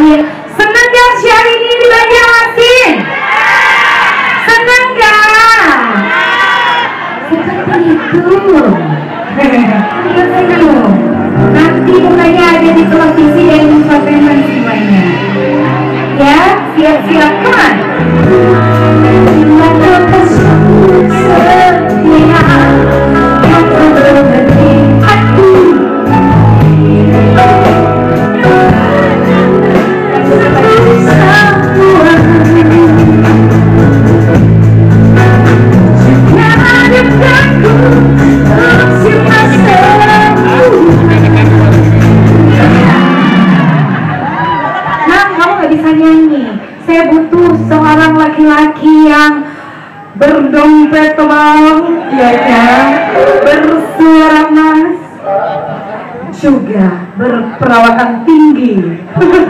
terakhir. Senang gak Syahrini di Banjarmasin? Senang gak? Seperti itu. Nanti mulainya ada di televisi dan infotainment semuanya. Ya, siap-siap kan? Saya butuh seorang laki-laki yang berdompet tebal, ya kan, bersuara mas, juga berperawakan tinggi.